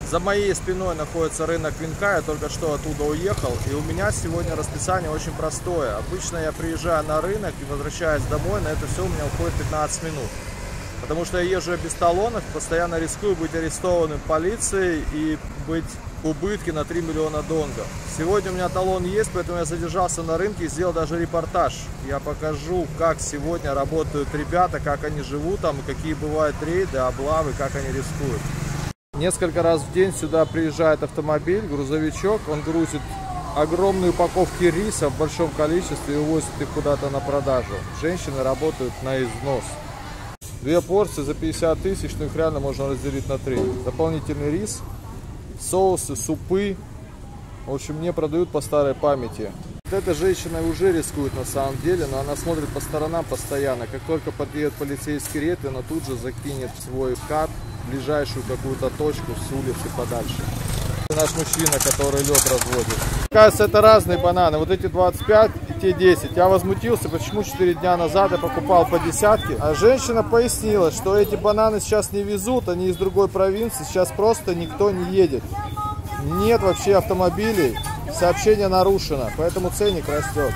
За моей спиной находится рынок Винка, я только что оттуда уехал, и у меня сегодня расписание очень простое. Обычно я приезжаю на рынок и возвращаюсь домой, на это все у меня уходит 15 минут. Потому что я езжу без талонов, постоянно рискую быть арестованным полицией и быть в убытке на 3 миллиона донгов. Сегодня у меня талон есть, поэтому я задержался на рынке и сделал даже репортаж. Я покажу, как сегодня работают ребята, как они живут там, какие бывают рейды, облавы, как они рискуют. Несколько раз в день сюда приезжает автомобиль, грузовичок, он грузит огромные упаковки риса в большом количестве и увозит их куда-то на продажу. Женщины работают на износ. 2 порции за 50 тысяч, но их реально можно разделить на 3. Дополнительный рис, соусы, супы. В общем, мне продают по старой памяти. Вот эта женщина уже рискует на самом деле, но она смотрит по сторонам постоянно. Как только подъедет полицейский рейд, она тут же закинет свой кат в ближайшую какую-то точку с улицы подальше. Наш мужчина, который лед разводит. Кажется, это разные бананы. Вот эти 25 и те 10. Я возмутился, почему 4 дня назад я покупал по десятке. А женщина пояснила, что эти бананы сейчас не везут, они из другой провинции. Сейчас просто никто не едет. Нет вообще автомобилей. Сообщение нарушено, поэтому ценник растет.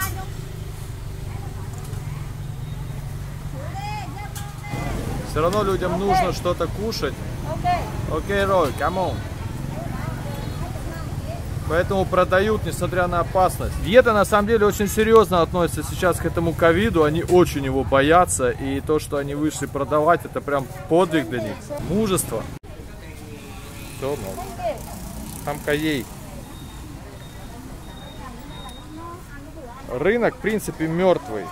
Все равно людям нужно что-то кушать. Окей, Рой, come on. Поэтому продают, несмотря на опасность. Диета на самом деле очень серьезно относится сейчас к этому ковиду. Они очень его боятся. И то, что они вышли продавать, это прям подвиг для них. Мужество. Все, ну. Там каей. Рынок, в принципе, мертвый.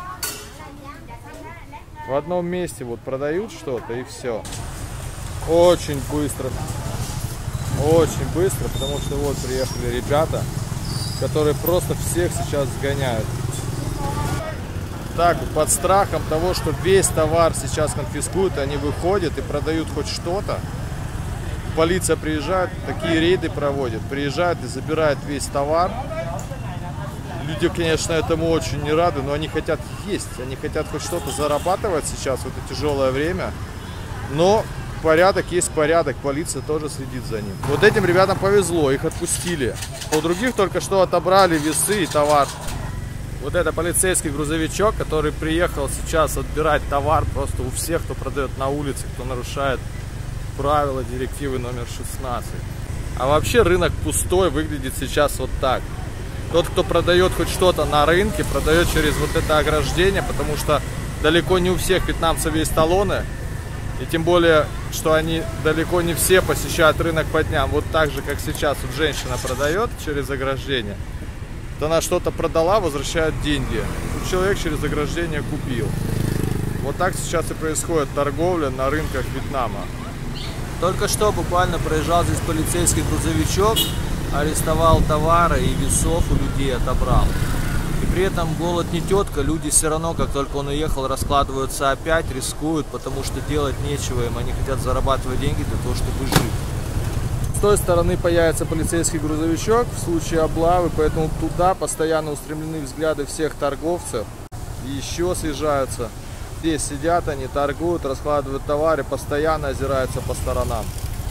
В одном месте вот продают что-то и все. Очень быстро. Очень быстро, потому что вот приехали ребята, которые просто всех сейчас сгоняют. Так, под страхом того, что весь товар сейчас конфискуют, они выходят и продают хоть что-то. Полиция приезжает, такие рейды проводят, приезжают и забирают весь товар. Люди, конечно, этому очень не рады, но они хотят есть, они хотят хоть что-то зарабатывать сейчас в это тяжелое время. Но порядок есть порядок, полиция тоже следит за ним. Вот этим ребятам повезло, их отпустили. У других только что отобрали весы и товар. Вот это полицейский грузовичок, который приехал сейчас отбирать товар просто у всех, кто продает на улице, кто нарушает правила директивы номер 16. А вообще рынок пустой, выглядит сейчас вот так. Тот, кто продает хоть что-то на рынке, продает через вот это ограждение, потому что далеко не у всех вьетнамцев есть талоны. И тем более, что они далеко не все посещают рынок по дням. Вот так же, как сейчас вот женщина продает через ограждение. Вот она что-то продала, возвращает деньги. Тут человек через ограждение купил. Вот так сейчас и происходит торговля на рынках Вьетнама. Только что буквально проезжал здесь полицейский грузовичок, арестовал товары и весов у людей отобрал. И при этом голод не тетка, люди все равно, как только он уехал, раскладываются опять, рискуют, потому что делать нечего им, они хотят зарабатывать деньги для того, чтобы жить. С той стороны появится полицейский грузовичок в случае облавы, поэтому туда постоянно устремлены взгляды всех торговцев. И еще съезжаются. Здесь сидят они, торгуют, раскладывают товары, постоянно озираются по сторонам.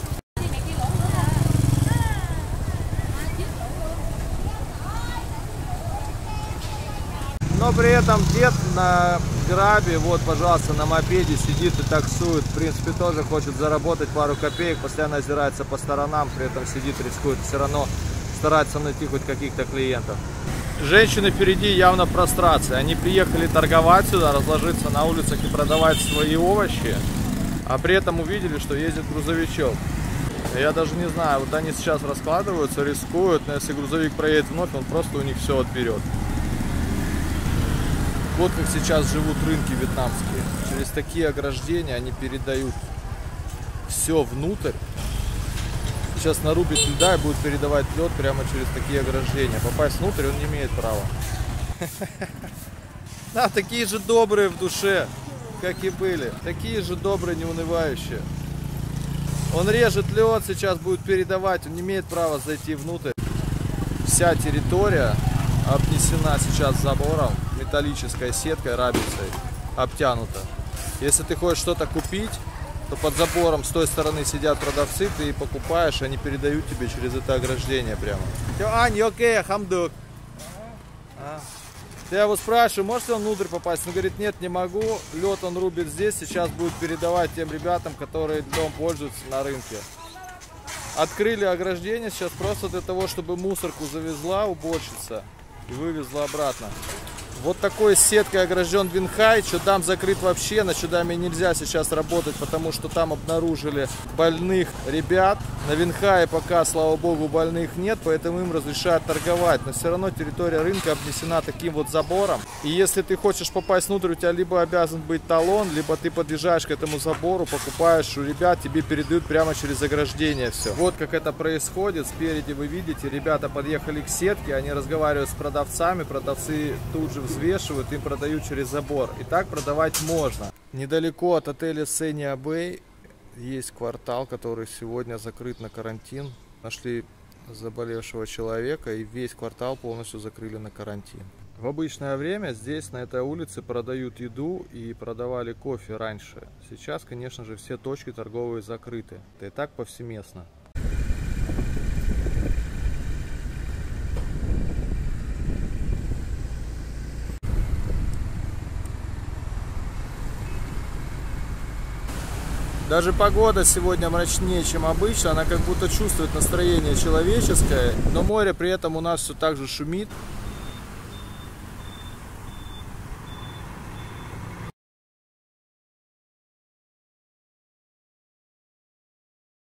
Но при этом дед на грабе, вот, пожалуйста, на мопеде сидит и таксует. В принципе, тоже хочет заработать пару копеек, постоянно озирается по сторонам, при этом сидит, рискует. Все равно старается найти хоть каких-то клиентов. Женщины впереди явно в прострации. Они приехали торговать сюда, разложиться на улицах и продавать свои овощи. А при этом увидели, что ездит грузовичок. Я даже не знаю, вот они сейчас раскладываются, рискуют. Но если грузовик проедет вновь, он просто у них все отберет. Вот как сейчас живут рынки вьетнамские. Через такие ограждения они передают все внутрь. Сейчас нарубит льда и будет передавать лед прямо через такие ограждения. Попасть внутрь он не имеет права. Да, такие же добрые в душе, как и были. Такие же добрые, неунывающие. Он режет лед, сейчас будет передавать. Он не имеет права зайти внутрь. Вся территория обнесена сейчас забором, металлической сеткой, рабицей, обтянута. Если ты хочешь что-то купить, то под забором с той стороны сидят продавцы, ты покупаешь, они передают тебе через это ограждение прямо. Ань, окей, хамдук. Я его спрашиваю, может он внутрь попасть? Он говорит, нет, не могу. Лед он рубит здесь, сейчас будет передавать тем ребятам, которые льдом пользуются на рынке. Открыли ограждение сейчас просто для того, чтобы мусорку завезла уборщица и вывезла обратно. Вот такой сеткой огражден Винхай. Чудам закрыт вообще. На Чудаме нельзя сейчас работать, потому что там обнаружили больных ребят. На Винхае пока, слава богу, больных нет, поэтому им разрешают торговать. Но все равно территория рынка обнесена таким вот забором. И если ты хочешь попасть внутрь, у тебя либо обязан быть талон, либо ты подъезжаешь к этому забору, покупаешь у ребят, тебе передают прямо через ограждение все. Вот как это происходит. Спереди вы видите, ребята подъехали к сетке, они разговаривают с продавцами, продавцы тут же взвешивают, им продают через забор. И так продавать можно. Недалеко от отеля Сеня Бэй есть квартал, который сегодня закрыт на карантин. Нашли заболевшего человека, и весь квартал полностью закрыли на карантин. В обычное время здесь, на этой улице, продают еду и продавали кофе раньше. Сейчас, конечно же, все точки торговые закрыты. Это и так повсеместно. Даже погода сегодня мрачнее, чем обычно. Она как будто чувствует настроение человеческое. Но море при этом у нас все так же шумит.